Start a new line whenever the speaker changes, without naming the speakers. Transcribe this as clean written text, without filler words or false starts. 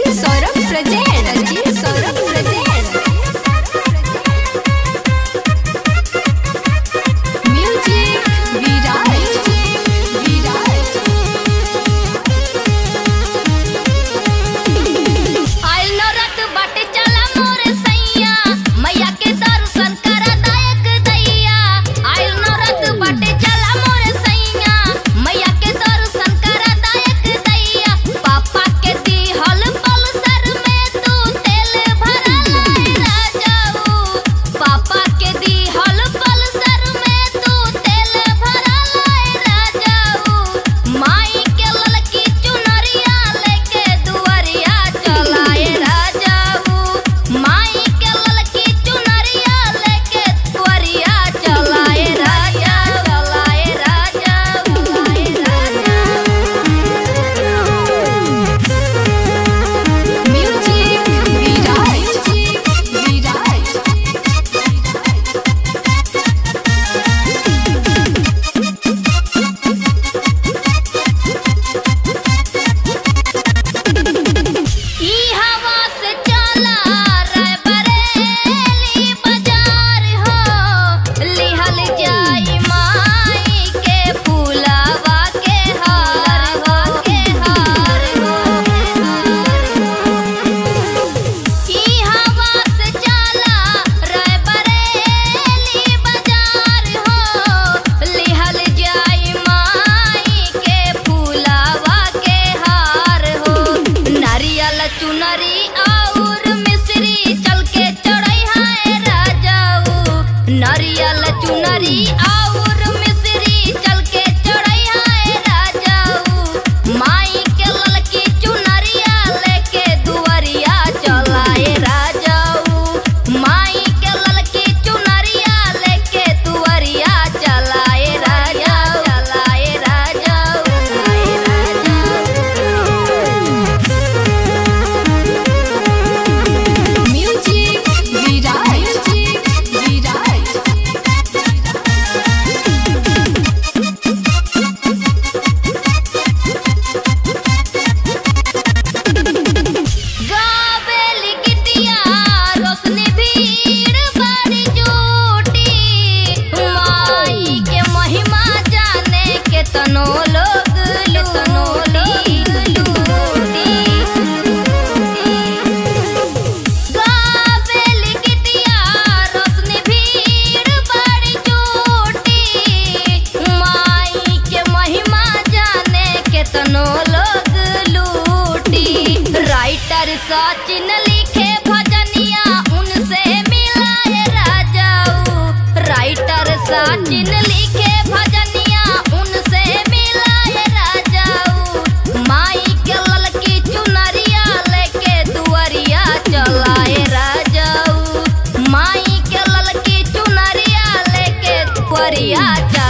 Sanjeev Saurabh present, Sanjeev Saurabh present. Music Viraj, Viraj. आइल नौरत बाटे चला मोर सैया, मैया के दर्शन करा दायक दैया। आइल नौरत बाटे चला मोर सैया, मैया के दर्शन करा दायक दैया। पापा के दिहल पल्सर में तू तेल भरा लाए राजाऊ, पापा के दिहल पल्सर में तू तेल भरा लाए राजाऊ। माई के ललकी चुनरिया लेके दुआरिया चलाए राजाऊ, माई के ललकी चुनरिया लेके दुआरिया चलाए राजा, चलाए राजा, चलाए राजा। म्यूजिक विराज, विराज। ई हवा से चला रे बरेली बाजार हो, लिहल जाई माई के फूलवा के हार हो, के हार हो। ई हवा से चला रे बरेली बाजार हो, लिहल जाई माई के फूलवा के हार हो। नारियल चुनरी और मिश्री चल के चढ़ई है राजाऊ, नारियल चुनरी और मिश्री चल के चढ़ई है राजाऊ। माई के ललकी चुनरिया लेके दुआरिया चलाए राजाऊ, माई के ललकी चुनरिया लेके दुआरिया चलाए राजा, चलाए राजा, चलाए राजा। म्यूजिक विराज, विराज। गावेली गितिया रोशनी भीड़ बड़ी जुटी, माई के महिमा जाने के तनो लोग लूटी, लूटी। गावेली गितिया रोशनी भीड़ बड़ी जुटी, माई के महिमा जाने के तनो लोग लूटी। राइटर सचिन लिखे भजनिया उनसे मिलाए राजाऊ, राइटर सचिन लिखे भजनिया उनसे मिलाए राजाऊ। माई के ललकी चुनरिया लेके दुआरिया चलाए राजाऊ, माई के ललकी चुनरिया लेके दुआरिया